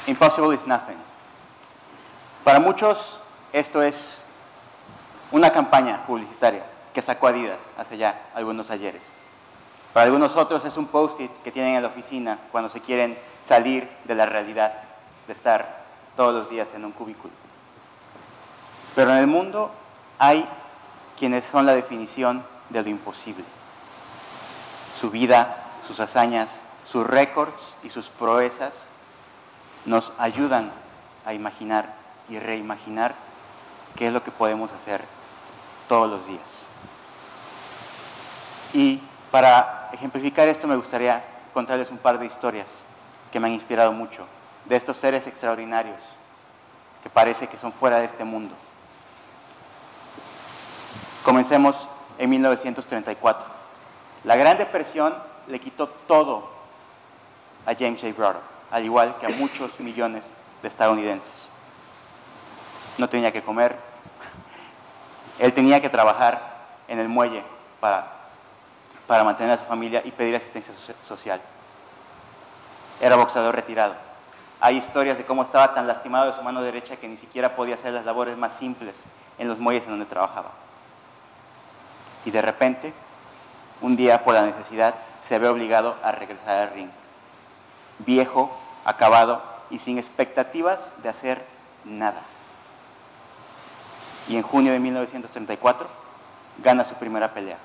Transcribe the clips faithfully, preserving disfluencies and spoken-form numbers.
Impossible is nothing. Para muchos, esto es una campaña publicitaria que sacó Adidas hace ya algunos ayeres. Para algunos otros es un post-it que tienen en la oficina cuando se quieren salir de la realidad de estar todos los días en un cubículo. Pero en el mundo hay quienes son la definición de lo imposible. Su vida, sus hazañas, sus récords y sus proezas nos ayudan a imaginar y reimaginar qué es lo que podemos hacer todos los días. Y para ejemplificar esto me gustaría contarles un par de historias que me han inspirado mucho, de estos seres extraordinarios que parece que son fuera de este mundo. Comencemos en mil novecientos treinta y cuatro. La Gran Depresión le quitó todo a James A. Braddock, al igual que a muchos millones de estadounidenses. No tenía que comer, él tenía que trabajar en el muelle para, para mantener a su familia y pedir asistencia social. Era boxeador retirado. Hay historias de cómo estaba tan lastimado de su mano derecha que ni siquiera podía hacer las labores más simples en los muelles en donde trabajaba. Y de repente, un día por la necesidad, se ve obligado a regresar al ring. Viejo, acabado y sin expectativas de hacer nada. Y en junio de mil novecientos treinta y cuatro gana su primera pelea.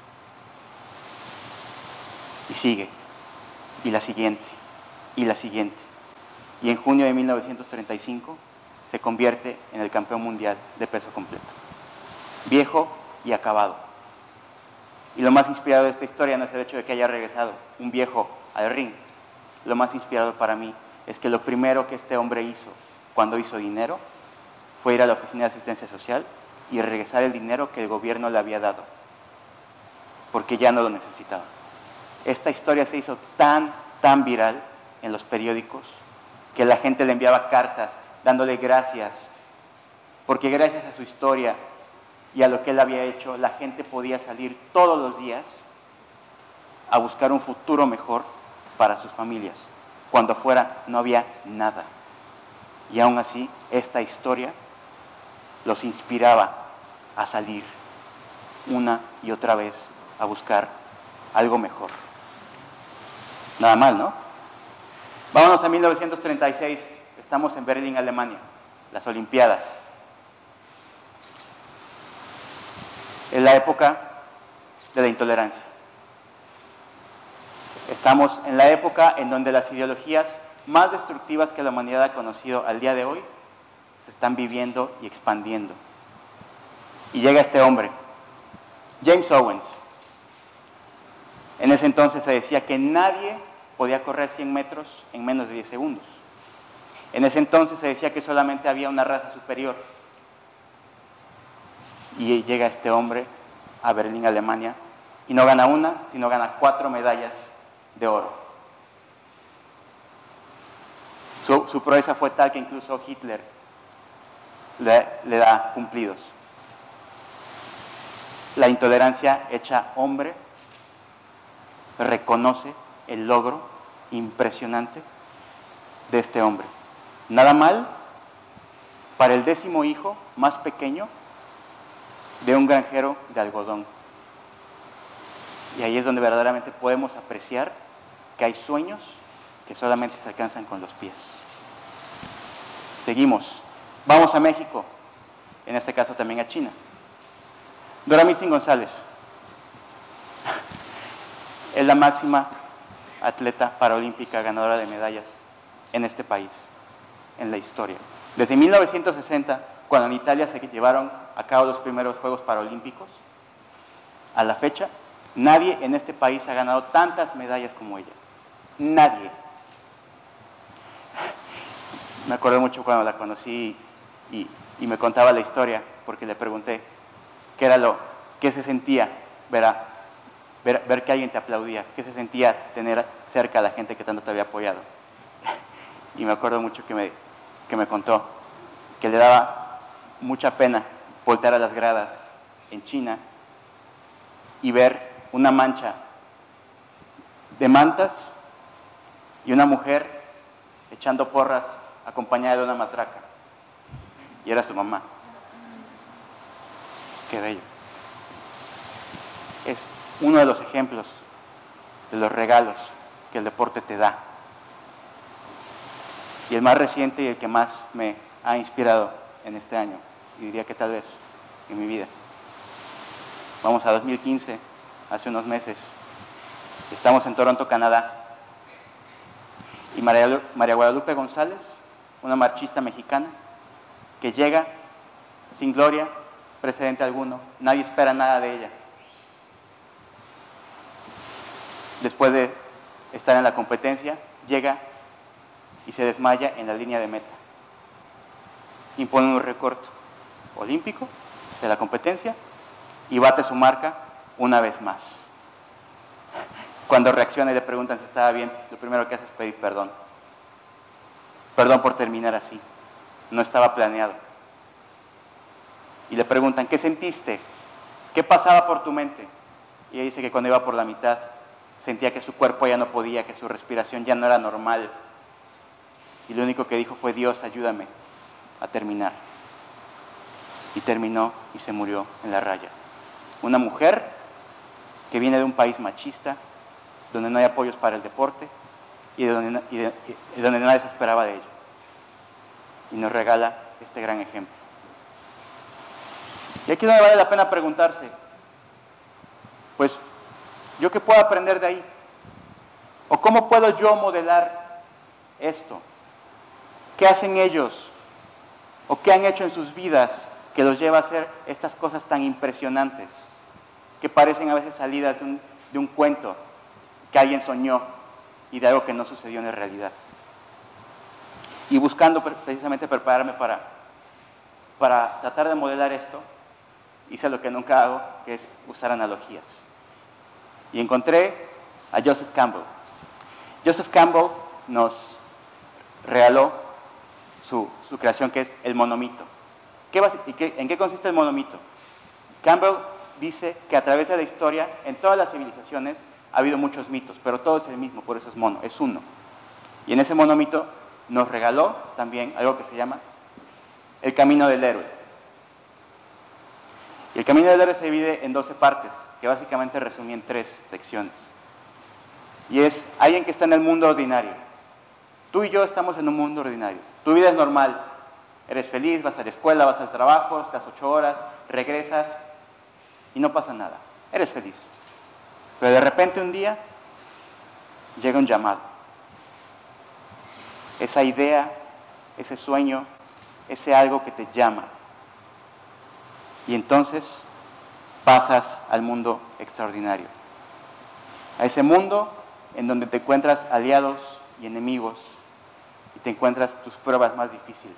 Y sigue, y la siguiente, y la siguiente. Y en junio de mil novecientos treinta y cinco se convierte en el campeón mundial de peso completo. Viejo y acabado. Y lo más inspirador de esta historia no es el hecho de que haya regresado un viejo al ring. Lo más inspirador para mí es que lo primero que este hombre hizo cuando hizo dinero fue ir a la oficina de asistencia social y regresar el dinero que el gobierno le había dado, porque ya no lo necesitaba. Esta historia se hizo tan, tan viral en los periódicos que la gente le enviaba cartas dándole gracias, porque gracias a su historia y a lo que él había hecho, la gente podía salir todos los días a buscar un futuro mejor para sus familias, cuando afuera no había nada. Y aún así, esta historia los inspiraba a salir una y otra vez a buscar algo mejor. Nada mal, ¿no? Vámonos a mil novecientos treinta y seis, estamos en Berlín, Alemania, las Olimpiadas. Es la época de la intolerancia. Estamos en la época en donde las ideologías más destructivas que la humanidad ha conocido al día de hoy se están viviendo y expandiendo. Y llega este hombre, James Owens. En ese entonces se decía que nadie podía correr cien metros en menos de diez segundos. En ese entonces se decía que solamente había una raza superior. Y llega este hombre a Berlín, Alemania, y no gana una, sino gana cuatro medallas de oro. Su, su proeza fue tal que incluso Hitler le, le da cumplidos. La intolerancia hecha hombre reconoce el logro impresionante de este hombre. Nada mal para el décimo hijo más pequeño de un granjero de algodón. Y ahí es donde verdaderamente podemos apreciar que hay sueños que solamente se alcanzan con los pies. Seguimos. Vamos a México, en este caso también a China. Dora Mitzin González es la máxima atleta paralímpica ganadora de medallas en este país, en la historia. Desde mil novecientos sesenta, cuando en Italia se llevaron a cabo los primeros Juegos Paralímpicos, a la fecha, nadie en este país ha ganado tantas medallas como ella. Nadie. Me acuerdo mucho cuando la conocí y, y me contaba la historia, porque le pregunté qué era lo, qué se sentía ver, a, ver, ver que alguien te aplaudía, qué se sentía tener cerca a la gente que tanto te había apoyado. Y me acuerdo mucho que me, que me contó que le daba mucha pena voltear a las gradas en China y ver una mancha de mantas y una mujer echando porras acompañada de una matraca. Y era su mamá. Qué bello. Es uno de los ejemplos de los regalos que el deporte te da. Y el más reciente y el que más me ha inspirado en este año, y diría que tal vez en mi vida. Vamos a dos mil quince, hace unos meses. Estamos en Toronto, Canadá. Y María, María Guadalupe González, una marchista mexicana, que llega sin gloria, precedente alguno, nadie espera nada de ella. Después de estar en la competencia, llega y se desmaya en la línea de meta. Impone un récord olímpico de la competencia y bate su marca una vez más. Cuando reacciona y le preguntan si estaba bien, lo primero que hace es pedir perdón. Perdón por terminar así. No estaba planeado. Y le preguntan, ¿qué sentiste? ¿Qué pasaba por tu mente? Y ella dice que cuando iba por la mitad, sentía que su cuerpo ya no podía, que su respiración ya no era normal. Y lo único que dijo fue, Dios, ayúdame a terminar. Y terminó y se murió en la raya. Una mujer que viene de un país machista, donde no hay apoyos para el deporte y, de donde, y, de, y donde nadie se esperaba de ello. Y nos regala este gran ejemplo. Y aquí no me vale la pena preguntarse, pues, ¿yo qué puedo aprender de ahí? ¿O cómo puedo yo modelar esto? ¿Qué hacen ellos? ¿O qué han hecho en sus vidas que los lleva a hacer estas cosas tan impresionantes, que parecen a veces salidas de un, de un cuento que alguien soñó y de algo que no sucedió en la realidad? Y buscando precisamente prepararme para, para tratar de modelar esto, hice lo que nunca hago, que es usar analogías. Y encontré a Joseph Campbell. Joseph Campbell nos regaló su, su creación, que es el monomito. ¿Qué va, y qué, ¿En qué consiste el monomito? Campbell dice que a través de la historia, en todas las civilizaciones, ha habido muchos mitos, pero todo es el mismo, por eso es mono, es uno. Y en ese monomito nos regaló también algo que se llama el camino del héroe. Y el camino del héroe se divide en doce partes, que básicamente resumí en tres secciones. Y es alguien que está en el mundo ordinario. Tú y yo estamos en un mundo ordinario. Tu vida es normal. Eres feliz, vas a la escuela, vas al trabajo, estás ocho horas, regresas y no pasa nada. Eres feliz. Pero de repente un día llega un llamado. Esa idea, ese sueño, ese algo que te llama. Y entonces pasas al mundo extraordinario. A ese mundo en donde te encuentras aliados y enemigos y te encuentras tus pruebas más difíciles.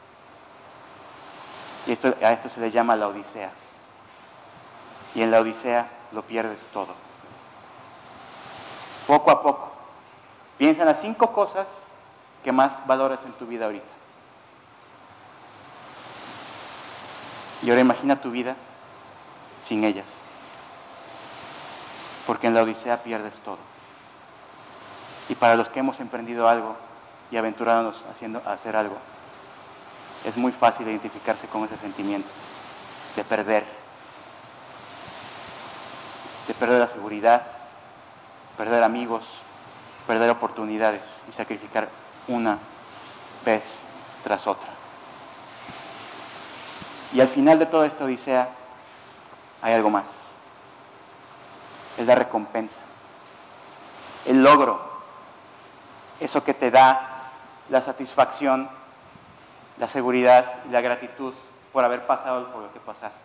Y esto, a esto se le llama la Odisea. Y en la Odisea lo pierdes todo. Poco a poco. Piensa en las cinco cosas que más valoras en tu vida ahorita. Y ahora imagina tu vida sin ellas. Porque en la Odisea pierdes todo. Y para los que hemos emprendido algo y aventurándonos haciendo, a hacer algo, es muy fácil identificarse con ese sentimiento de perder. De perder la seguridad, perder amigos, perder oportunidades y sacrificar una vez tras otra. Y al final de toda esta odisea hay algo más. Es la recompensa, el logro, eso que te da la satisfacción, la seguridad y la gratitud por haber pasado por lo que pasaste.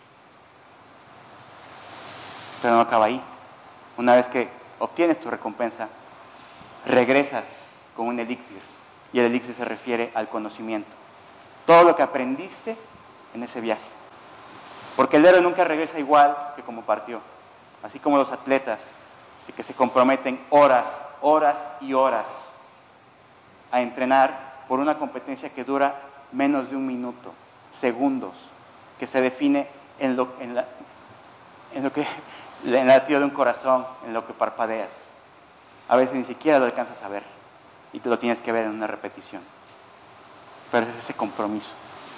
Pero no acaba ahí. Una vez que obtienes tu recompensa, regresas con un elixir, y el elixir se refiere al conocimiento. Todo lo que aprendiste en ese viaje. Porque el héroe nunca regresa igual que como partió. Así como los atletas, así que se comprometen horas, horas y horas a entrenar por una competencia que dura menos de un minuto, segundos, que se define en lo, en la, en lo que, en el latido de un corazón, en lo que parpadeas. A veces ni siquiera lo alcanzas a ver y te lo tienes que ver en una repetición. pero es ese compromiso.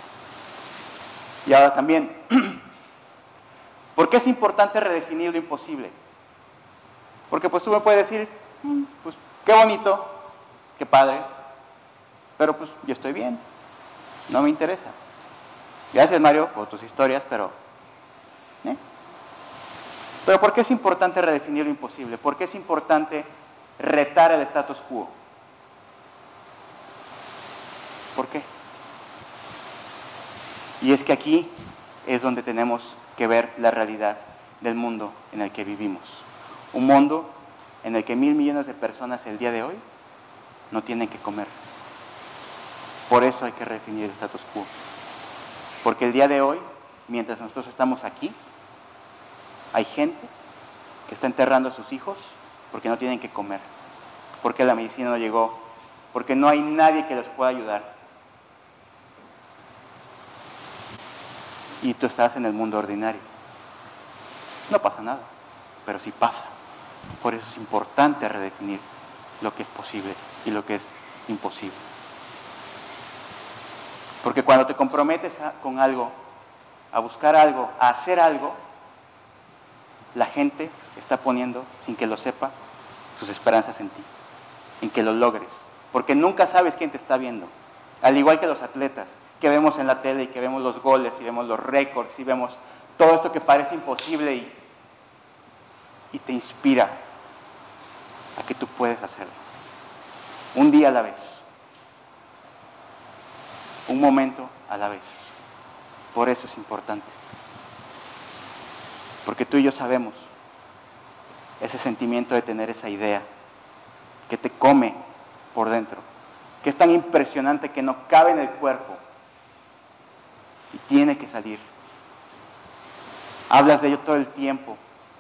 Y ahora también, ¿por qué es importante redefinir lo imposible? Porque pues tú me puedes decir, mm, pues qué bonito, qué padre, pero pues yo estoy bien, no me interesa. Gracias, Mario, por tus historias, pero... ¿eh? Pero ¿por qué es importante redefinir lo imposible? ¿Por qué es importante retar el status quo? ¿Por qué? Y es que aquí es donde tenemos que ver la realidad del mundo en el que vivimos. Un mundo en el que mil millones de personas el día de hoy no tienen que comer. Por eso hay que redefinir el status quo. Porque el día de hoy, mientras nosotros estamos aquí, hay gente que está enterrando a sus hijos porque no tienen que comer, porque la medicina no llegó, porque no hay nadie que les pueda ayudar. Y tú estás en el mundo ordinario. No pasa nada, pero sí pasa. Por eso es importante redefinir lo que es posible y lo que es imposible. Porque cuando te comprometes a, con algo, a buscar algo, a hacer algo, la gente está poniendo, sin que lo sepa, sus esperanzas en ti, en que lo logres. Porque nunca sabes quién te está viendo. Al igual que los atletas, que vemos en la tele y que vemos los goles y vemos los récords y vemos todo esto que parece imposible y, y te inspira a que tú puedes hacerlo. Un día a la vez. Un momento a la vez. Por eso es importante. Porque tú y yo sabemos ese sentimiento de tener esa idea que te come por dentro, que es tan impresionante que no cabe en el cuerpo y tiene que salir. Hablas de ello todo el tiempo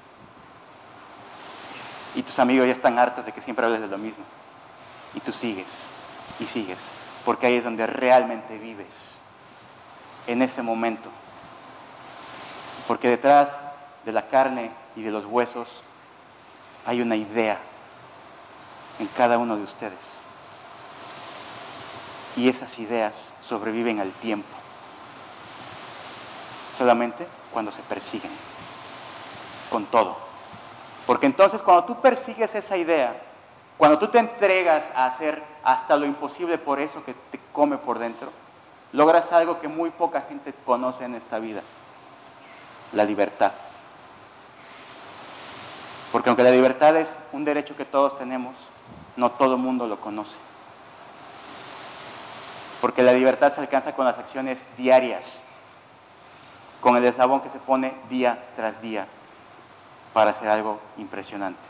y tus amigos ya están hartos de que siempre hables de lo mismo y tú sigues y sigues, porque ahí es donde realmente vives, en ese momento. Porque detrás de la carne y de los huesos hay una idea en cada uno de ustedes. Y esas ideas sobreviven al tiempo, solamente cuando se persiguen, con todo. Porque entonces cuando tú persigues esa idea, cuando tú te entregas a hacer hasta lo imposible por eso que te come por dentro, logras algo que muy poca gente conoce en esta vida: la libertad. Porque aunque la libertad es un derecho que todos tenemos, no todo el mundo lo conoce. Porque la libertad se alcanza con las acciones diarias, con el eslabón que se pone día tras día para hacer algo impresionante.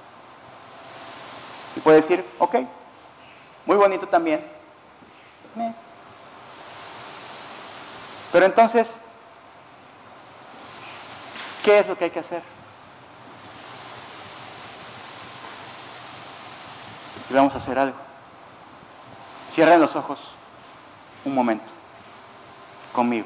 Y puede decir, ok, muy bonito también. Eh. Pero entonces, ¿qué es lo que hay que hacer? Y vamos a hacer algo. Cierren los ojos un momento conmigo.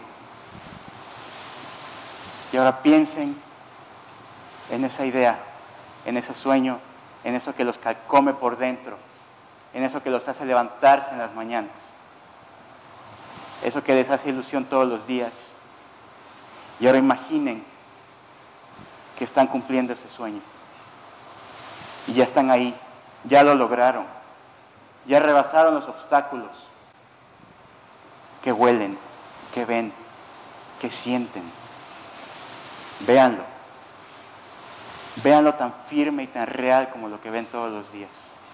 Y ahora piensen en esa idea, en ese sueño, en eso que los carcome por dentro, en eso que los hace levantarse en las mañanas, eso que les hace ilusión todos los días. Y ahora imaginen que están cumpliendo ese sueño. Y ya están ahí, ya lo lograron, ya rebasaron los obstáculos. Que huelen, que ven, que sienten. Véanlo. Véanlo tan firme y tan real como lo que ven todos los días.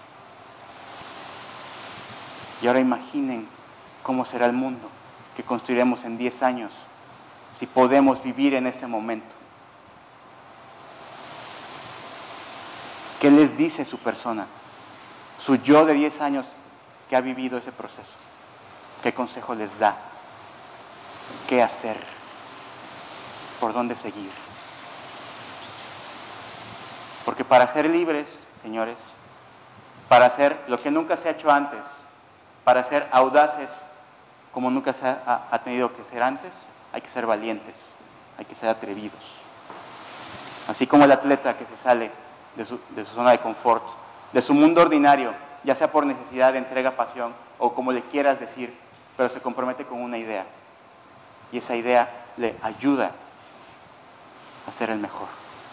Y ahora imaginen cómo será el mundo que construiremos en diez años si podemos vivir en ese momento. ¿Qué les dice su persona? Su yo de diez años que ha vivido ese proceso. ¿Qué consejo les da? ¿Qué hacer? ¿Por dónde seguir? Porque para ser libres, señores, para hacer lo que nunca se ha hecho antes, para ser audaces como nunca se ha, ha tenido que ser antes, hay que ser valientes, hay que ser atrevidos. Así como el atleta que se sale de su, de su zona de confort, de su mundo ordinario, ya sea por necesidad de entrega, pasión o como le quieras decir, pero se compromete con una idea. Y esa idea le ayuda a ser el mejor.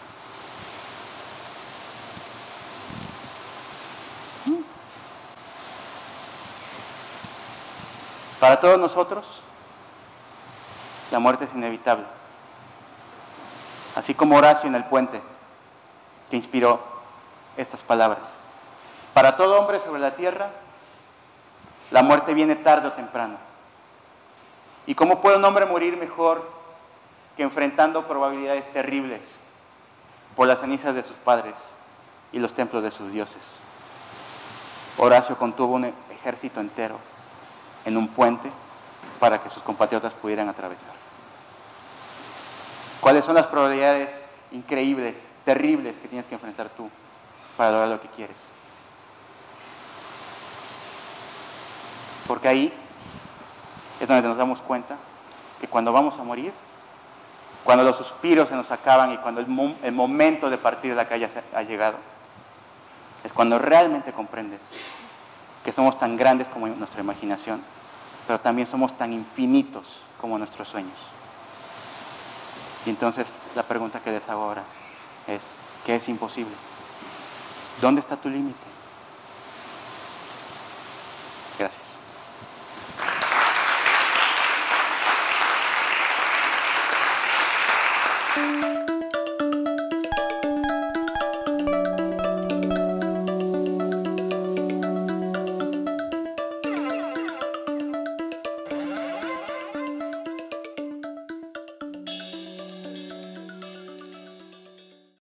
Para todos nosotros, la muerte es inevitable. Así como Horacio en El Puente, que inspiró estas palabras. Para todo hombre sobre la tierra, la muerte viene tarde o temprano. ¿Y cómo puede un hombre morir mejor que enfrentando probabilidades terribles por las cenizas de sus padres y los templos de sus dioses? Horacio contuvo un ejército entero en un puente para que sus compatriotas pudieran atravesar. ¿Cuáles son las probabilidades increíbles, terribles que tienes que enfrentar tú para lograr lo que quieres? Porque ahí es donde nos damos cuenta que cuando vamos a morir, cuando los suspiros se nos acaban y cuando el, mo el momento de partir de la calle ha llegado, es cuando realmente comprendes que somos tan grandes como nuestra imaginación, pero también somos tan infinitos como nuestros sueños. Y entonces la pregunta que les hago ahora es, ¿qué es imposible? ¿Dónde está tu límite? Gracias.